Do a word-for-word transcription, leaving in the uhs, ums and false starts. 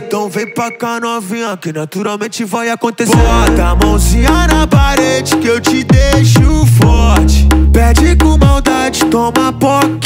Então vem pra cá novinha, que naturalmente vai acontecer. Bota a mãozinha na parede que eu te deixo forte. Pede com maldade, toma poc